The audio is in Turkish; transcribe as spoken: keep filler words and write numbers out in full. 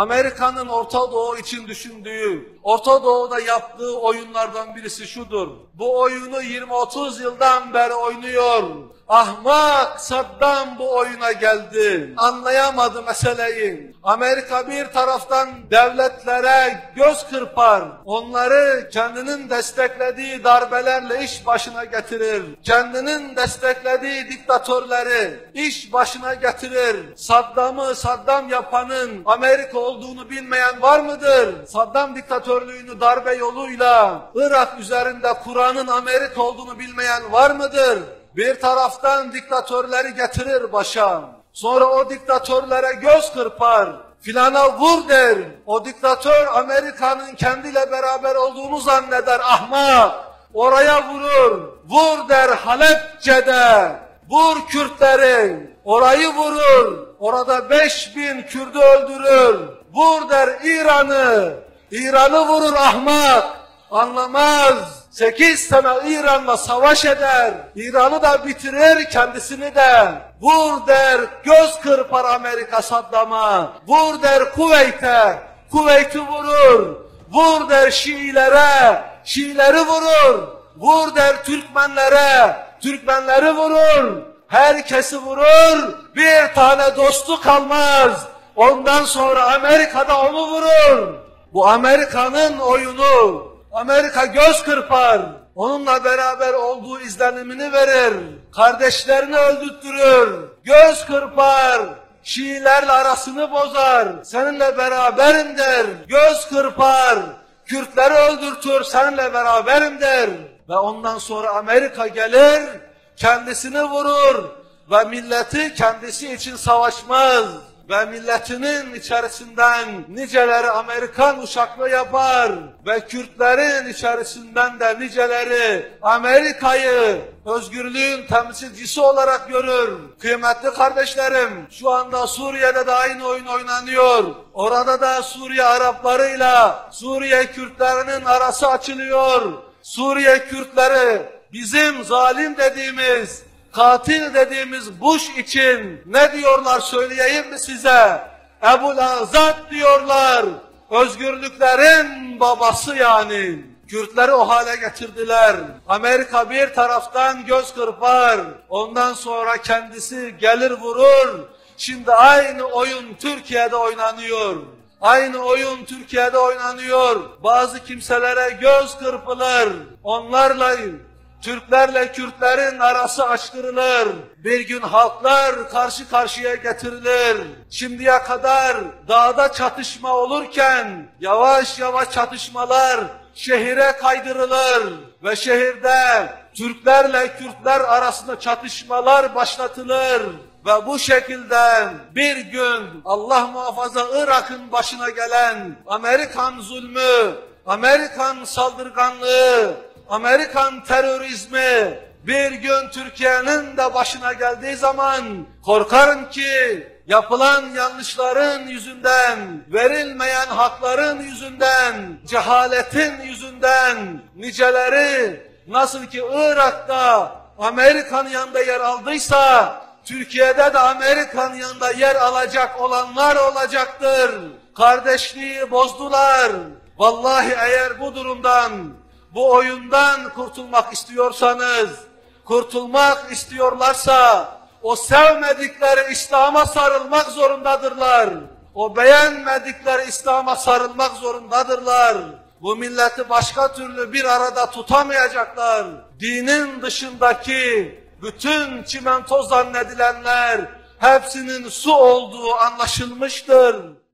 Amerika'nın Orta Doğu için düşündüğü, Orta Doğu'da yaptığı oyunlardan birisi şudur. Bu oyunu yirmi otuz yıldan beri oynuyor. Ahmak Saddam bu oyuna geldi. Anlayamadı meseleyi. Amerika bir taraftan devletlere göz kırpar. Onları kendinin desteklediği darbelerle iş başına getirir. Kendinin desteklediği diktatörleri iş başına getirir. Saddam'ı Saddam yapanın Amerika olduğunu bilmeyen var mıdır? Saddam diktatörlüğünü darbe yoluyla Irak üzerinde kuranın Amerika olduğunu bilmeyen var mıdır? Bir taraftan diktatörleri getirir başa. Sonra o diktatörlere göz kırpar. Filana vur der. O diktatör Amerika'nın kendiyle beraber olduğunu zanneder ahmak. Oraya vurur. Vur der Halepçe'de. Vur Kürtleri. Orayı vurur. Orada beş bin Kürt'ü öldürür. Vur der İran'ı. İran'ı vurur ahmak. Anlamaz. Sekiz sene İran'la savaş eder. İran'ı da bitirir, kendisini de. Vur der, göz kırpar Amerika Saddam'a. Vur der Kuveyt'e, Kuveyt'i vurur. Vur der Şiilere, Şiileri vurur. Vur der Türkmenlere, Türkmenleri vurur. Herkesi vurur, bir tane dostu kalmaz. Ondan sonra Amerika'da onu vurur. Bu Amerika'nın oyunu. Amerika göz kırpar, onunla beraber olduğu izlenimini verir, kardeşlerini öldürtürür, göz kırpar, Şiilerle arasını bozar, seninle beraberim der, göz kırpar, Kürtleri öldürtür, seninle beraberim der. Ve ondan sonra Amerika gelir, kendisini vurur ve milleti kendisi için savaşmaz. Ve milletinin içerisinden niceleri Amerikan uşaklığı yapar ve Kürtlerin içerisinden de niceleri Amerika'yı özgürlüğün temsilcisi olarak görür. Kıymetli kardeşlerim, şu anda Suriye'de de aynı oyun oynanıyor. Orada da Suriye Araplarıyla Suriye Kürtlerinin arası açılıyor. Suriye Kürtleri bizim zalim dediğimiz, katil dediğimiz Bush için ne diyorlar söyleyeyim mi size? Ebu Azad diyorlar. Özgürlüklerin babası yani. Kürtleri o hale getirdiler. Amerika bir taraftan göz kırpar. Ondan sonra kendisi gelir vurur. Şimdi aynı oyun Türkiye'de oynanıyor. Aynı oyun Türkiye'de oynanıyor. Bazı kimselere göz kırpılır. Onlarla Türklerle Kürtlerin arası açtırılır. Bir gün halklar karşı karşıya getirilir. Şimdiye kadar dağda çatışma olurken yavaş yavaş çatışmalar şehire kaydırılır. Ve şehirde Türklerle Kürtler arasında çatışmalar başlatılır. Ve bu şekilde bir gün Allah muhafaza Irak'ın başına gelen Amerikan zulmü, Amerikan saldırganlığı, Amerikan terörizmi bir gün Türkiye'nin de başına geldiği zaman korkarım ki yapılan yanlışların yüzünden, verilmeyen hakların yüzünden, cehaletin yüzünden niceleri nasıl ki Irak'ta Amerika'nın yanında yer aldıysa Türkiye'de de Amerika'nın yanında yer alacak olanlar olacaktır. Kardeşliği bozdular. Vallahi eğer bu durumdan, bu oyundan kurtulmak istiyorsanız, kurtulmak istiyorlarsa o sevmedikleri İslam'a sarılmak zorundadırlar. O beğenmedikleri İslam'a sarılmak zorundadırlar. Bu milleti başka türlü bir arada tutamayacaklar. Dinin dışındaki bütün çimento zannedilenler hepsinin su olduğu anlaşılmıştır.